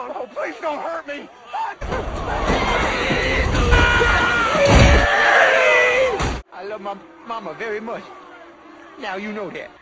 Oh, please don't hurt me. I love my mama very much. Now you know that.